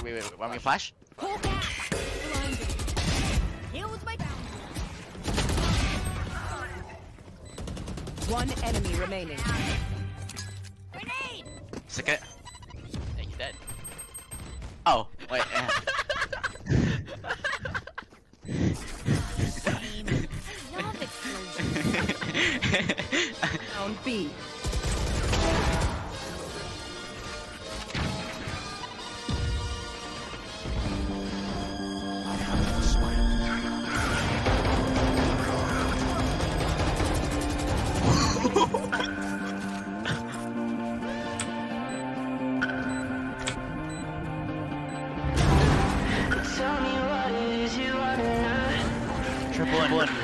wait. Want me to flash? One enemy remaining. Grenade! Second. Hey, you dead. Oh, wait. Love explosion. Round B. Triple and one.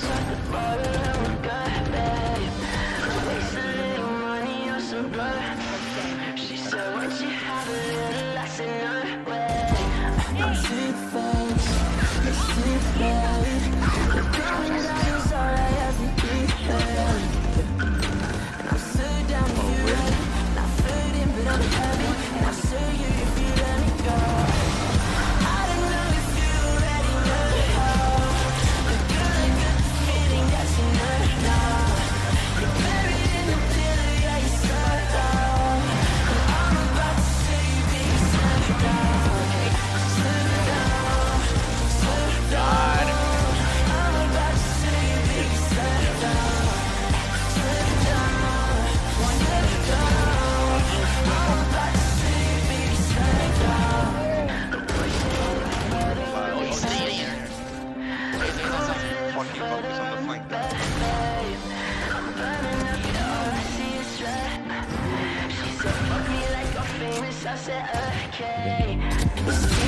She said, "Once you have a little less in her way." Sweet face, the sweet babe. The going down is all I ever need. And I'm so down with you, not fading, but I'm heavy. And I say you if you let me go. I don't know if you already know how. The girl, I got the feeling that's in her now. You're buried in the pillow, yeah, you're so down. I'm about to see you being slow down. Slow down, slow down. I'm about to see you being slow down. Slow down, one let it go. I'm about to see you being slow down. Fucking focus on the flank there. She said, fuck me like I'm famous, I said, okay.